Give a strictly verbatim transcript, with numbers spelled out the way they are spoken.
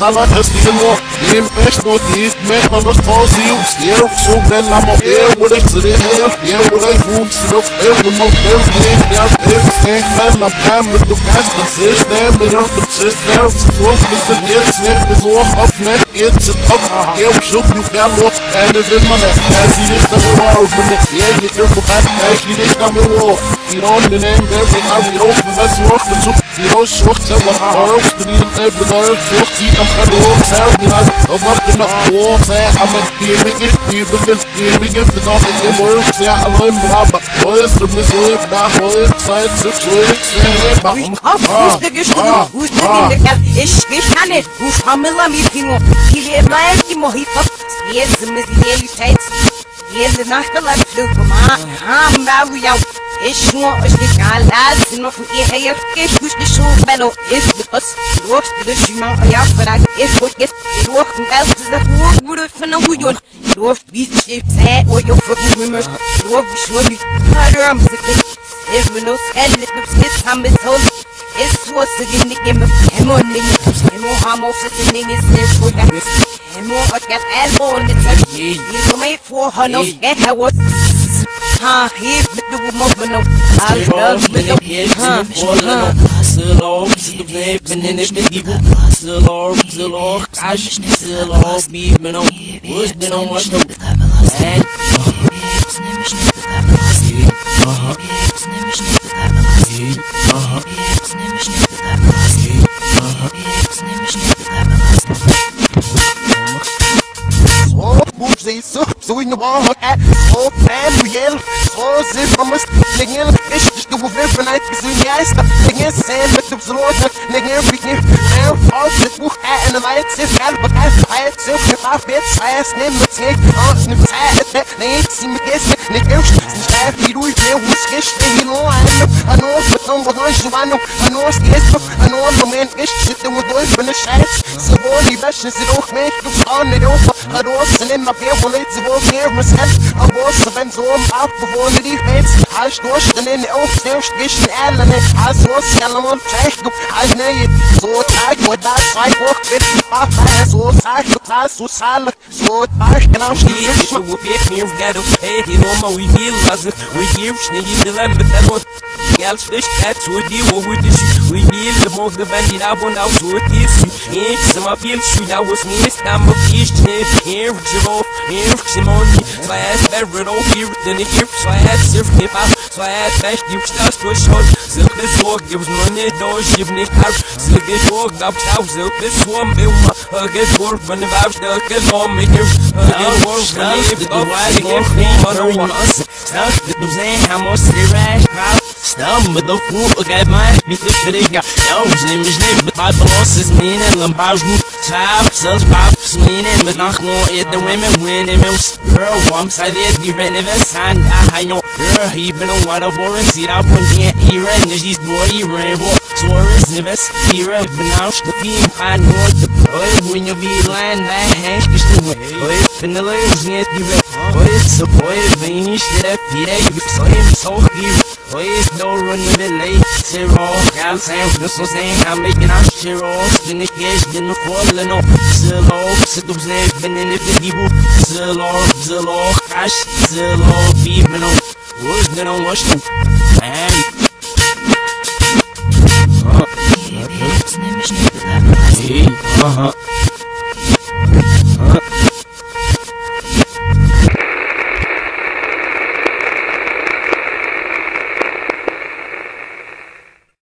Nada destino, nem pesto diz, mesmo nos sozinhos, eu sou bem na mão, eu vou descer, eu vou descer, eu vou não ter nem eu sei que na cama do gasto, sistema, eu do sistema, se fosse se diz, sempre so auf net, it's up, eu sou do galo, é de mana, é de esta wall, but yeah, you feel bad, é que deixa meu wall, you don't the name, every time you open, that's what the truth, you know, short, so what are the need every day, short, see, I'm gonna walk, tell me that, I'm up in the wall, say, I'm a giving it, giving it, giving it, the nothing, it works, yeah, I'm in Brabant, boys, the misery, now, boys, side, six, weeks, ich kann nicht, du Schammeler mit Finger, die leben die Mojito, jetzt mit Realität, jede Nacht allein Flug vom Arm, ja, ich nur, ich nicht alles, noch von ihr her, ich muss nicht so, Bello, ich bin was, durch die Schimmer, ja, vielleicht, ich wollte jetzt, durch den Welt, das Ruhe, wurde von einer Union, durch wie sie sei, oder ihr Fucken, durch wie schon die Hörner, ich bin los, endlich, jetzt haben wir so. It's what's the gimmick game of Hemo Nings, Hemo Hamo sitting is this for that. Hemo, I got elbow on the top. You made four hundred, get how what? Huh, he's the woman of I love the huh, huh. Hustle, the babe, and then it's the people. Hustle, the Lord, I just still all be, but on what's been on what's no. And uh-huh. Uh-huh. So, so in the wall, at so bad, yell, so zip, I must nigga, it's just the wolf every night, because we guys stop nigga, sand, but the Lord, nigga, we can now, all the book, and the lights, if I but I had silk, if I fit, I asked him, but take on the side, that they ain't see me guess, nigga, I feel we feel who's sketch, you know, I know, I know, but don't go on, I know, I know, it's I know, I'm a man, it's shit, that we're going from the shots, so all the bashes, it all make you on it over, I don't, and in my beer, well, it's all here, myself, I was a bend so I'm out before the defense, I stosh, and then the old stairs, getting Allen, I saw Salomon, trash, I know it, so tight, what that sidewalk, fit, my fire, so tight, so silent, so tight, and I'm still here, so we'll be here, get up, hey, you know, my we feel as if we give, sneaky, the lamb, but that was. Gals fish cats with you or with this we need the most the band I want out with this yeah some of you should I was me this time of fish here with your off here Simon so I had better all here than it here so I had surf hip hop so I had fast you start to short so this walk gives money doors you need out so this walk up out so this one bill uh get work when the vibes the get on me here get work when you go wide get me on us stop the saying how much the rash Stam with the fool, got my beat the figure. Yo, name is name, but my boss is mean and Lambaj new child, sells pop, swinging, but not more at the women winning. Girl, one side is the relevant sign. I know, girl, even on water for a seat up on the ear and she's boy, rainbow. Tourist, invest here, but now the team, I know the boy when you be lying, that hands is the way. Boy, vanilla is yet the red. Boy, it's a boy, vanish, that P A, you saw him so here. Boys don't run with the late zero. I'm saying this was saying I'm making our share off. Then the cash didn't fall in no zero. Sit up there, been in the people. Zero, zero, cash, zero, people. Who's gonna wash them? Man. Uh huh.